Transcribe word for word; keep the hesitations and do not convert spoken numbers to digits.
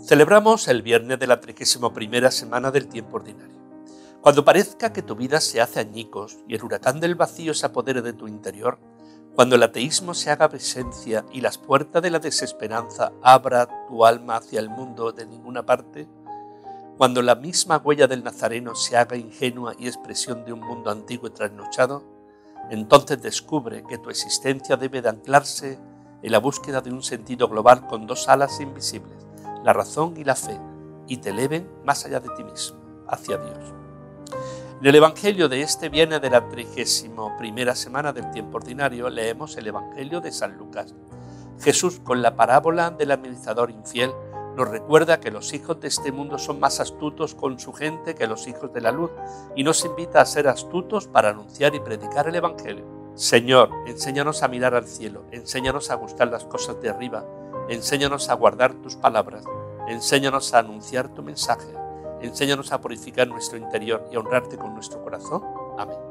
Celebramos el viernes de la trigésima primera semana del tiempo ordinario. Cuando parezca que tu vida se hace añicos y el huracán del vacío se apodere de tu interior, cuando el ateísmo se haga presencia y las puertas de la desesperanza abra tu alma hacia el mundo de ninguna parte, cuando la misma huella del Nazareno se haga ingenua y expresión de un mundo antiguo y trasnochado, entonces descubre que tu existencia debe de anclarse en la búsqueda de un sentido global con dos alas invisibles, la razón y la fe, y te eleven más allá de ti mismo, hacia Dios. En el Evangelio de este viernes de la trigésima primera semana del tiempo ordinario leemos el Evangelio de San Lucas. Jesús, con la parábola del administrador infiel, nos recuerda que los hijos de este mundo son más astutos con su gente que los hijos de la luz y nos invita a ser astutos para anunciar y predicar el Evangelio. Señor, enséñanos a mirar al cielo, enséñanos a gustar las cosas de arriba, enséñanos a guardar tus palabras, enséñanos a anunciar tu mensaje, enséñanos a purificar nuestro interior y a honrarte con nuestro corazón. Amén.